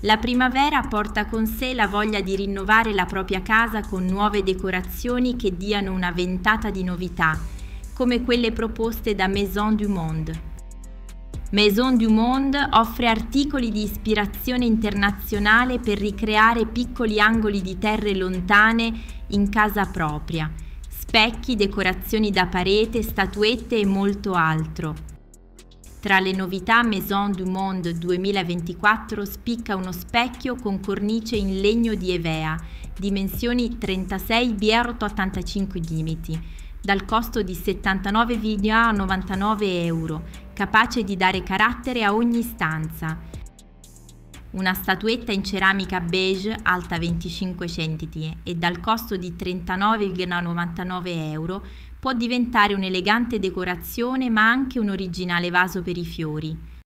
La primavera porta con sé la voglia di rinnovare la propria casa con nuove decorazioni che diano una ventata di novità, come quelle proposte da Maison du Monde. Maison du Monde offre articoli di ispirazione internazionale per ricreare piccoli angoli di terre lontane in casa propria, specchi, decorazioni da parete, statuette e molto altro. Tra le novità Maison du Monde 2024 spicca uno specchio con cornice in legno di Evea, dimensioni 36x85 limiti, dal costo di 79,99 euro, capace di dare carattere a ogni stanza. Una statuetta in ceramica beige alta 25 cm e dal costo di 39,99 euro può diventare un'elegante decorazione ma anche un originale vaso per i fiori.